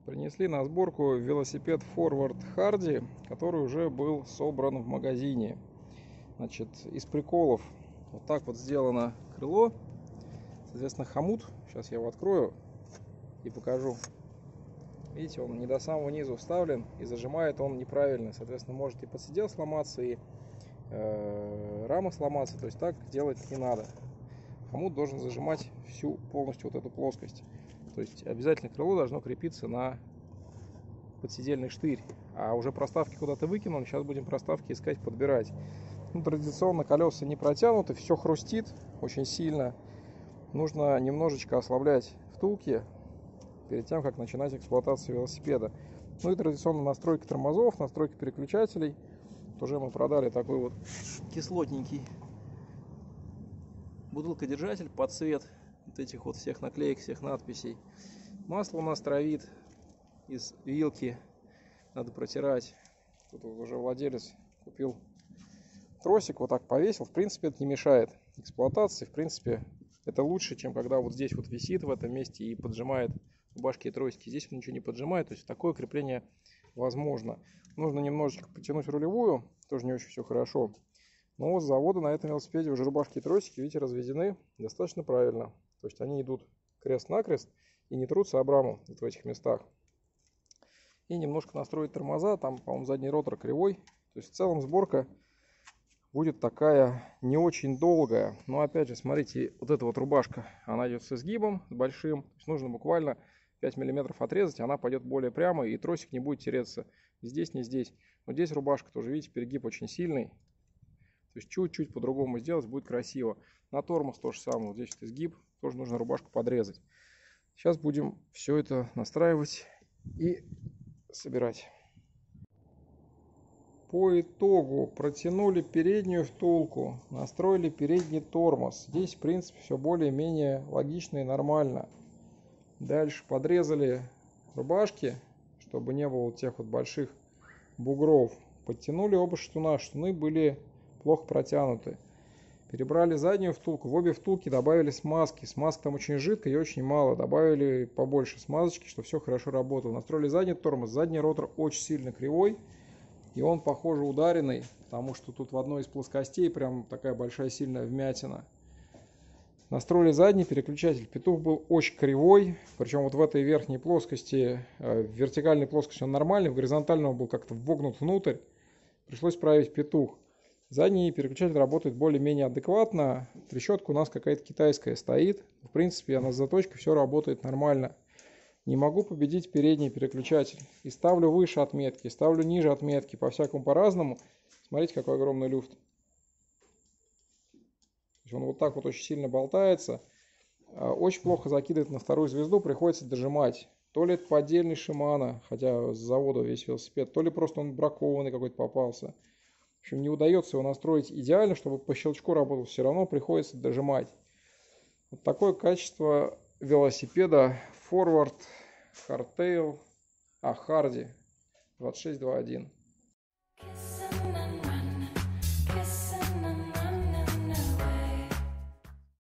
Принесли на сборку велосипед Forward Hardy, который уже был собран в магазине. Значит, из приколов вот так вот сделано крыло. Соответственно, хомут. Сейчас я его открою и покажу. Видите, он не до самого низу вставлен и зажимает он неправильно. Соответственно, может и подсидел сломаться, и рама сломаться. То есть так делать не надо. Хомут должен зажимать всю полностью вот эту плоскость. То есть обязательно крыло должно крепиться на подседельный штырь. А уже проставки куда-то выкинул. Сейчас будем проставки искать, подбирать. Ну, традиционно колеса не протянуты, все хрустит очень сильно. Нужно немножечко ослаблять втулки перед тем, как начинать эксплуатацию велосипеда. Ну и традиционно настройка тормозов, настройка переключателей. Уже мы продали такой вот кислотненький бутылкодержатель под цвет вот этих вот всех наклеек, всех надписей. Масло у нас травит из вилки, надо протирать. Тут уже владелец купил тросик, вот так повесил. В принципе, это не мешает эксплуатации. В принципе, это лучше, чем когда вот здесь вот висит в этом месте и поджимает башки и тросики. Здесь он ничего не поджимает, то есть такое крепление возможно. Нужно немножечко потянуть рулевую, тоже не очень все хорошо. Но с завода на этом велосипеде уже рубашки и тросики, видите, разведены достаточно правильно. То есть они идут крест-накрест и не трутся об раму вот в этих местах. И немножко настроить тормоза, там, по-моему, задний ротор кривой. То есть в целом сборка будет такая не очень долгая. Но опять же, смотрите, вот эта вот рубашка, она идет с изгибом, с большим. То есть нужно буквально 5 мм отрезать, она пойдет более прямо, и тросик не будет тереться ни здесь, ни здесь. Вот здесь рубашка тоже, видите, перегиб очень сильный. То есть чуть-чуть по-другому сделать будет красиво. На тормоз то же самое. Вот здесь вот изгиб, тоже нужно рубашку подрезать. Сейчас будем все это настраивать и собирать. По итогу протянули переднюю втулку, настроили передний тормоз. Здесь, в принципе, все более-менее логично и нормально. Дальше подрезали рубашки, чтобы не было тех вот больших бугров. Подтянули оба штуна. Штуны были плохо протянуты. Перебрали заднюю втулку. В обе втулки добавили смазки. Смазка там очень жидкая и очень мало. Добавили побольше смазочки, чтобы все хорошо работало. Настроили задний тормоз. Задний ротор очень сильно кривой. И он, похоже, ударенный, потому что тут в одной из плоскостей прям такая большая сильная вмятина. Настроили задний переключатель. Петух был очень кривой. Причем вот в этой верхней плоскости, в вертикальной плоскости он нормальный, в горизонтальной он был как-то вогнут внутрь. Пришлось править петух. Задний переключатель работает более-менее адекватно. Трещотка у нас какая-то китайская стоит. В принципе, она с заточкой все работает нормально. Не могу победить передний переключатель. И ставлю выше отметки, ставлю ниже отметки. По-всякому по-разному. Смотрите, какой огромный люфт. Он вот так вот очень сильно болтается. Очень плохо закидывает на вторую звезду. Приходится дожимать. То ли это поддельный Shimano, хотя с завода весь велосипед. То ли просто он бракованный какой-то попался. В общем, не удается его настроить идеально, чтобы по щелчку работал. Все равно приходится дожимать. Вот такое качество велосипеда Forward Hardtail Hardy 2621.